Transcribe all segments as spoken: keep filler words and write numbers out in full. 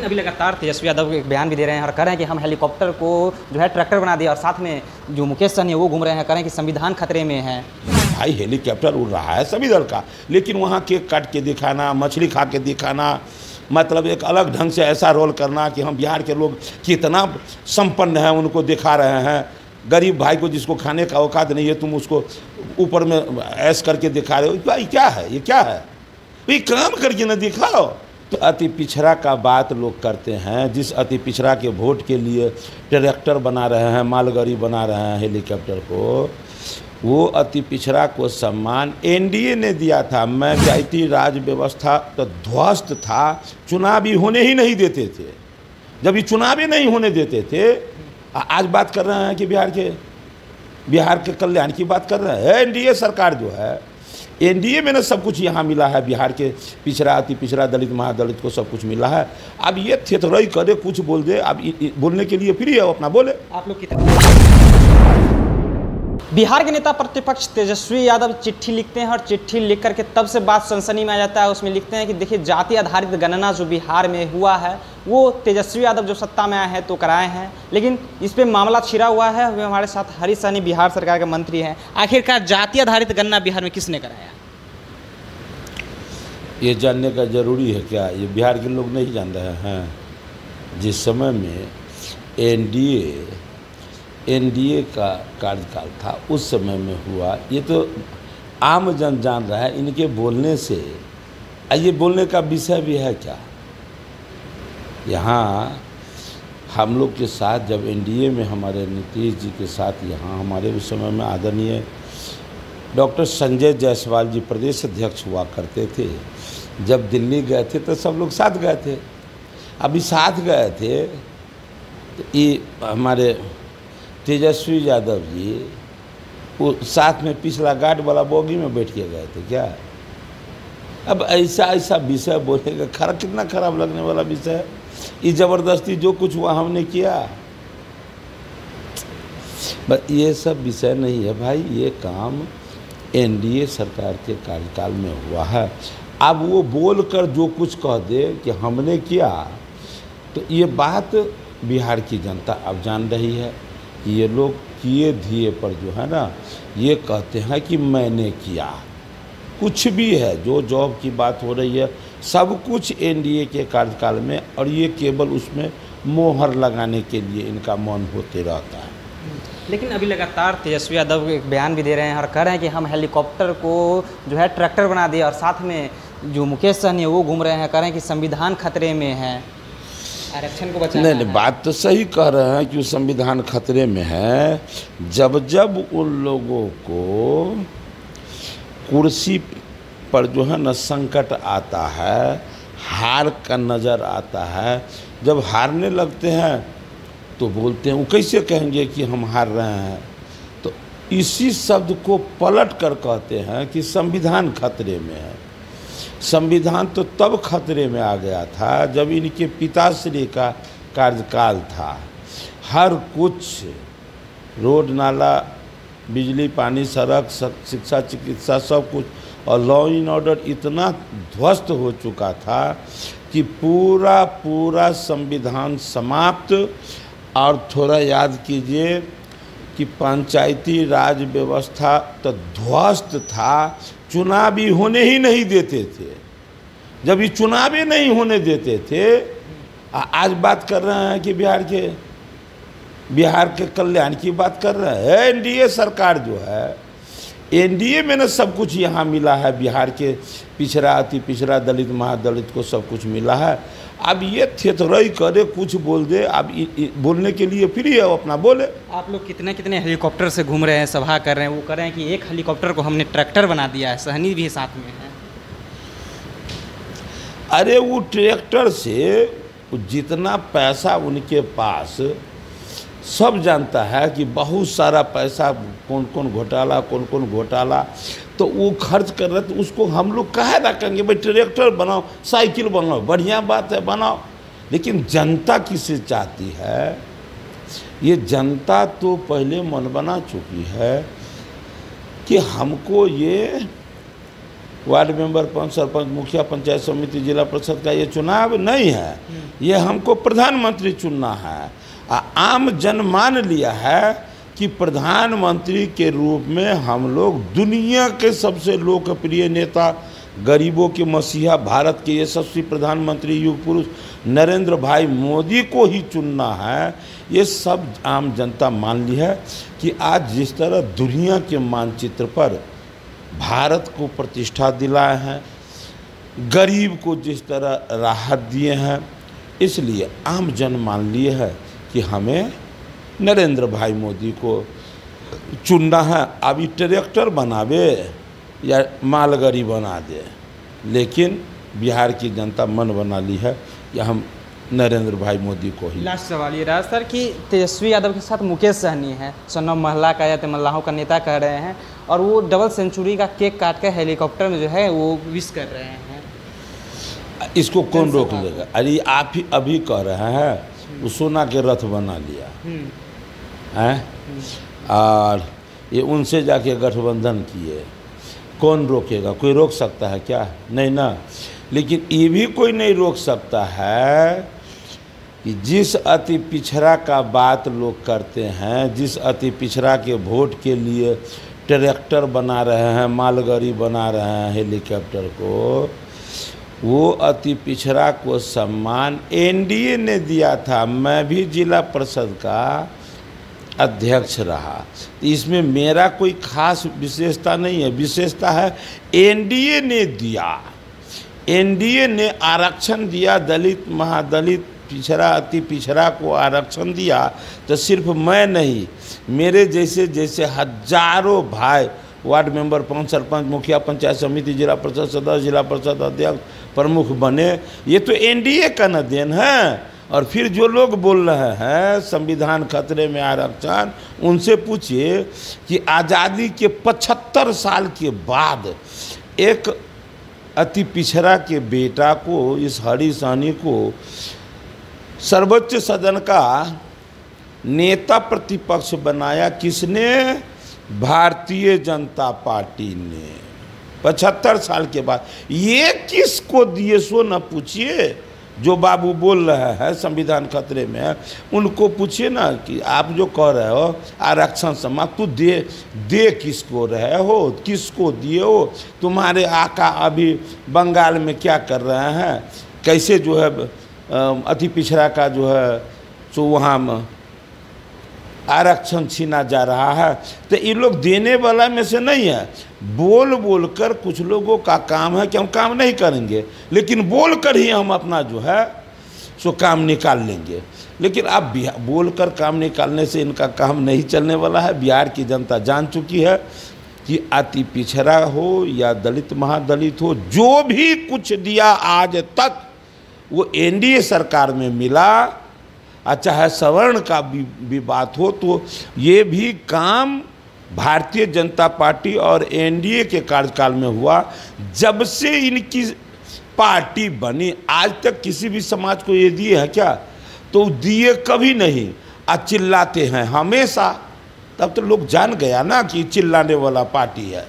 अभी लगातार तेजस्वी यादव एक बयान भी दे रहे हैं और कह रहे हैं कि हम हेलीकॉप्टर को जो है ट्रैक्टर बना दिया और साथ में जो मुकेश सहनी है वो घूम रहे हैं, कह रहे हैं कि संविधान खतरे में है। भाई हेलीकॉप्टर उड़ रहा है सभी दल का, लेकिन वहाँ केक काट के दिखाना, मछली खा के दिखाना, मतलब एक अलग ढंग से ऐसा रोल करना कि हम बिहार के लोग कितना संपन्न हैं उनको दिखा रहे हैं। गरीब भाई को जिसको खाने का औकात नहीं है तुम उसको ऊपर में ऐश करके दिखा रहे हो। भाई क्या है ये, क्या है भाई, काम करके न दिखाओ। तो अति पिछड़ा का बात लोग करते हैं, जिस अति पिछड़ा के वोट के लिए ट्रैक्टर बना रहे हैं, मालगाड़ी बना रहे हैं हेलीकॉप्टर को, वो अति पिछड़ा को सम्मान एनडीए ने दिया था। पंचायती राज व्यवस्था तो ध्वस्त था, चुनाव ही होने ही नहीं देते थे। जब ये चुनाव ही नहीं होने देते थे, आज बात कर रहे हैं कि बिहार के बिहार के कल्याण की बात कर रहे हैं। एनडीए सरकार जो है, एनडीए में ना सब कुछ यहाँ मिला है, बिहार के पिछड़ा अति पिछड़ा दलित महादलित को सब कुछ मिला है। अब ये थेथरई करे, कुछ बोल दे, अब बोलने के लिए फ्री है, अपना बोले। आप लोग कितने बिहार के नेता प्रतिपक्ष तेजस्वी यादव चिट्ठी लिखते हैं और चिट्ठी लिख करके तब से बात सनसनी में आ जाता है। उसमें लिखते हैं कि देखिए जाति आधारित गणना जो बिहार में हुआ है वो तेजस्वी यादव जो सत्ता में आए हैं तो कराए हैं, लेकिन इस पे मामला छिड़ा हुआ है। वे हमारे साथ हरीश सहनी बिहार सरकार के मंत्री हैं। आखिरकार जाति आधारित गणना बिहार में किसने कराया? ये जानने का जरूरी है क्या? ये बिहार के लोग नहीं जान रहे हैं। जिस समय में एनडीए एनडीए का कार्यकाल था उस समय में हुआ, ये तो आम जन जान रहा है। इनके बोलने से, ये बोलने का विषय भी है क्या? यहाँ हम लोग के साथ जब एनडीए में हमारे नीतीश जी के साथ यहाँ हमारे उस समय में आदरणीय डॉक्टर संजय जायसवाल जी प्रदेश अध्यक्ष हुआ करते थे। जब दिल्ली गए थे तो सब लोग साथ गए थे। अभी साथ गए थे तो ये हमारे तेजस्वी यादव जी वो साथ में पिछला गार्ड वाला बोगी में बैठ के गए थे क्या? अब ऐसा ऐसा विषय बोलेगा, खराब, कितना खराब लगने वाला विषय है। ये ज़बरदस्ती जो कुछ हुआ हमने किया, बस ये सब विषय नहीं है भाई। ये काम एनडीए सरकार के कार्यकाल में हुआ है। अब वो बोलकर जो कुछ कह दे कि हमने किया, तो ये बात बिहार की जनता अब जान रही है कि ये लोग किए दिए पर जो है ना, ये कहते हैं कि मैंने किया। कुछ भी है, जो जॉब की बात हो रही है सब कुछ एनडीए के कार्यकाल में, और ये केवल उसमें मोहर लगाने के लिए इनका मन होते रहता है। लेकिन अभी लगातार तेजस्वी यादव एक बयान भी दे रहे हैं और कह रहे हैं कि हम हेलीकॉप्टर को जो है ट्रैक्टर बना दिया और साथ में जो मुकेश सहनी है वो घूम रहे हैं, कह रहे हैं कि संविधान खतरे में है, आरक्षण को बचाना नहीं नहीं, बात तो सही कह रहे हैं कि संविधान खतरे में है। जब जब उन लोगों को कुर्सी पर जो है न संकट आता है, हार का नज़र आता है, जब हारने लगते हैं तो बोलते हैं, वो कैसे कहेंगे कि हम हार रहे हैं? तो इसी शब्द को पलट कर कहते हैं कि संविधान खतरे में है। संविधान तो तब खतरे में आ गया था जब इनके पिताश्री का कार्यकाल था। हर कुछ, रोड नाला, बिजली पानी, सड़क, शिक्षा, चिकित्सा, सब कुछ, और लॉ एंड ऑर्डर इतना ध्वस्त हो चुका था कि पूरा पूरा संविधान समाप्त। और थोड़ा याद कीजिए कि पंचायती राज व्यवस्था तो ध्वस्त था, चुनाव ही होने ही नहीं देते थे। जब ये चुनाव ही नहीं होने देते थे, आज बात कर रहे हैं कि बिहार के बिहार के कल्याण की बात कर रहे हैं। एनडीए सरकार जो है, एनडीए में ना सब कुछ यहाँ मिला है, बिहार के पिछड़ा अति पिछड़ा दलित महादलित को सब कुछ मिला है। अब ये थेथरई करे, कुछ बोल दे, अब बोलने के लिए फ्री है, अपना बोले। आप लोग कितने कितने हेलीकॉप्टर से घूम रहे हैं, सभा कर रहे हैं, वो कर रहे हैं कि एक हेलीकॉप्टर को हमने ट्रैक्टर बना दिया है, सहनी भी साथ में है। अरे वो ट्रैक्टर से जितना पैसा उनके पास, सब जानता है कि बहुत सारा पैसा, कौन कौन घोटाला कौन कौन घोटाला, तो वो खर्च कर रहे। तो उसको हम लोग कहे रखेंगे भाई ट्रैक्टर बनाओ, साइकिल बनाओ, बढ़िया बात है बनाओ, लेकिन जनता किसे चाहती है? ये जनता तो पहले मन बना चुकी है कि हमको ये वार्ड मेंबर, पंच, सरपंच, मुखिया, पंचायत समिति, जिला परिषद का ये चुनाव नहीं है। ये हमको प्रधानमंत्री चुनना है। आ, आम जन मान लिया है कि प्रधानमंत्री के रूप में हम लोग दुनिया के सबसे लोकप्रिय नेता, गरीबों के मसीहा, भारत के यशस्वी प्रधानमंत्री युग पुरुष नरेंद्र भाई मोदी को ही चुनना है। ये सब आम जनता मान ली है कि आज जिस तरह दुनिया के मानचित्र पर भारत को प्रतिष्ठा दिलाए हैं, गरीब को जिस तरह राहत दिए हैं, इसलिए आम जन मान लिए है कि हमें नरेंद्र भाई मोदी को चुनना है। अभी ट्रैक्टर बनावे या मालगाड़ी बना दे, लेकिन बिहार की जनता मन बना ली है कि हम नरेंद्र भाई मोदी को ही। लास्ट सवाल ये रहा सर कि तेजस्वी यादव के साथ मुकेश सहनी है, सन्नम महला का या मल्लाहों का नेता कह रहे हैं, और वो डबल सेंचुरी का केक काट कर हेलीकॉप्टर में जो है वो विश कर रहे हैं। इसको कौन रोक लेगा? अरे आप ही अभी कह रहे हैं वो सोना के रथ बना लिया है, और ये उनसे जाके गठबंधन किए, कौन रोकेगा? कोई रोक सकता है क्या? नहीं ना। लेकिन ये भी कोई नहीं रोक सकता है कि जिस अति पिछड़ा का बात लोग करते हैं, जिस अति पिछड़ा के वोट के लिए ट्रैक्टर बना रहे हैं, मालगाड़ी बना रहे हैं, हेलीकॉप्टर को, वो अति पिछड़ा को सम्मान एनडीए ने दिया था। मैं भी जिला परिषद का अध्यक्ष रहा, इसमें मेरा कोई खास विशेषता नहीं है। विशेषता है एनडीए ने दिया, एनडीए ने आरक्षण दिया, दलित, महादलित, पिछड़ा, अति पिछड़ा को आरक्षण दिया। तो सिर्फ मैं नहीं, मेरे जैसे जैसे हजारों भाई वार्ड मेंबर, पंच, सरपंच, मुखिया, पंचायत समिति, जिला परिषद सदस्य, जिला परिषद अध्यक्ष, प्रमुख बने। ये तो एनडीए का न देन है। और फिर जो लोग बोल रहे हैं संविधान खतरे में, आरक्षण, उनसे पूछिए कि आज़ादी के पचहत्तर साल के बाद एक अति पिछड़ा के बेटा को, इस हरी सहनी को सर्वोच्च सदन का नेता प्रतिपक्ष बनाया किसने? भारतीय जनता पार्टी ने। पचहत्तर साल के बाद ये किसको दिए? सो न पूछिए। जो बाबू बोल रहे हैं संविधान खतरे में, उनको पूछिए ना कि आप जो कह रहे हो आरक्षण समाप्त, तू दे दे किसको रहे हो, किसको दिए हो? तुम्हारे आका अभी बंगाल में क्या कर रहे हैं, कैसे जो है अति पिछड़ा का जो है सो वहाँ आरक्षण छीना जा रहा है। तो ये लोग देने वाला में से नहीं है। बोल बोल कर कुछ लोगों का काम है कि हम काम नहीं करेंगे, लेकिन बोल कर ही हम अपना जो है सो काम निकाल लेंगे। लेकिन अब बोल कर काम निकालने से इनका काम नहीं चलने वाला है। बिहार की जनता जान चुकी है कि अति पिछड़ा हो या दलित महादलित हो, जो भी कुछ दिया आज तक वो एनडीए सरकार में मिला। चाहे सवर्ण का भी, भी बात हो, तो ये भी काम भारतीय जनता पार्टी और एनडीए के कार्यकाल में हुआ। जब से इनकी पार्टी बनी आज तक किसी भी समाज को ये दिए हैं क्या? तो दिए कभी नहीं। आज चिल्लाते हैं हमेशा, तब तो लोग जान गया ना कि चिल्लाने वाला पार्टी है,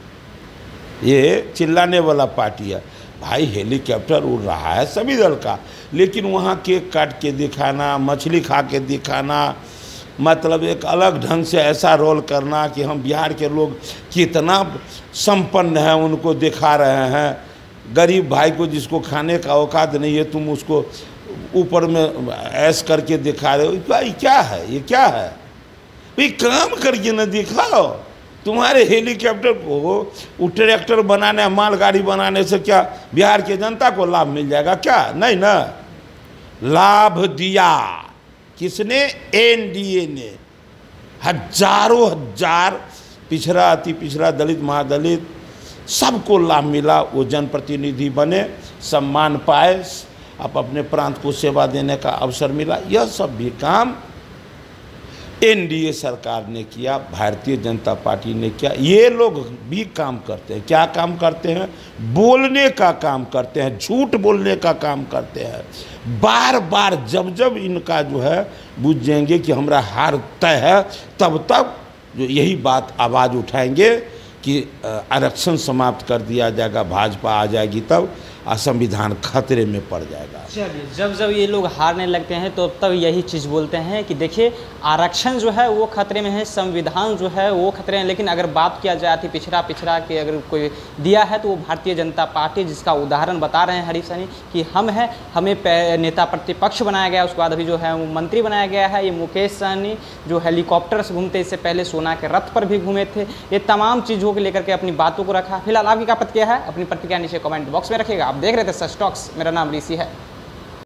ये चिल्लाने वाला पार्टी है। भाई हेलीकॉप्टर उड़ रहा है सभी दल का, लेकिन वहाँ केक काट के दिखाना, मछली खा के दिखाना, मतलब एक अलग ढंग से ऐसा रोल करना कि हम बिहार के लोग कितना संपन्न हैं उनको दिखा रहे हैं। गरीब भाई को जिसको खाने का औकात नहीं है, तुम उसको ऊपर में ऐश करके दिखा रहे हो। भाई क्या है, ये क्या है भाई? काम करके न दिखाओ। तुम्हारे हेलीकॉप्टर को वो ट्रैक्टर बनाने, मालगाड़ी बनाने से क्या बिहार की जनता को लाभ मिल जाएगा क्या? नहीं ना। लाभ दिया किसने? एनडीए ने। हजारों हजार पिछड़ा, अति पिछड़ा, दलित, महादलित सबको लाभ मिला। वो जनप्रतिनिधि बने, सम्मान पाए, अब अपने प्रांत को सेवा देने का अवसर मिला। यह सब भी काम एनडीए सरकार ने किया, भारतीय जनता पार्टी ने किया। ये लोग भी काम करते हैं। क्या काम करते हैं? बोलने का काम करते हैं, झूठ बोलने का काम करते हैं। बार बार जब जब इनका जो है बुझ जाएंगे कि हमारा हार तय है, तब तब जो यही बात आवाज़ उठाएंगे कि आरक्षण समाप्त कर दिया जाएगा, भाजपा आ जाएगी, तब संविधान खतरे में पड़ जाएगा। चलिए, जब जब ये लोग हारने लगते हैं तो तब यही चीज़ बोलते हैं कि देखिए आरक्षण जो है वो खतरे में है, संविधान जो है वो खतरे में। लेकिन अगर बात किया जाए थी पिछड़ा पिछड़ा के अगर कोई दिया है तो वो भारतीय जनता पार्टी, जिसका उदाहरण बता रहे हैं हरीश सहनी कि हम हैं, हमें नेता प्रतिपक्ष बनाया गया, उसके बाद अभी जो है वो मंत्री बनाया गया है। ये मुकेश सहनी जो हेलीकॉप्टर से घूमते, इससे पहले सोना के रथ पर भी घूमे थे। ये तमाम चीज़ों को लेकर के अपनी बातों को रखा। फिलहाल आपकी क्या प्रतिक्रिया है? अपनी प्रतिक्रिया नीचे कमेंट बॉक्स में रखिएगा। आप देख रहे थे सच टॉक्स, मेरा नाम ऋषि है।